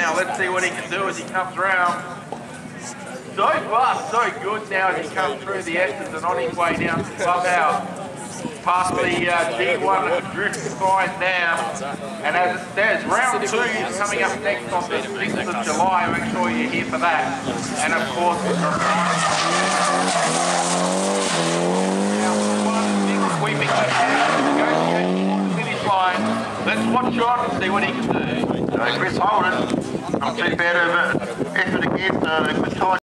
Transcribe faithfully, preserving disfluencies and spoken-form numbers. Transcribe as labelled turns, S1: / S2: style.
S1: now. Let's see what he can do as he comes around. So far, so good now as he comes through the S's and on his way down to Clubhouse. Past the uh, G one drift sign now. And as it says, round two is coming up next on the sixth of July. Make sure you're here for that. And of course, sweeping the finish line. Let's watch on and see what he can do.
S2: So Chris Holden, not too bad of an effort again, uh, good time.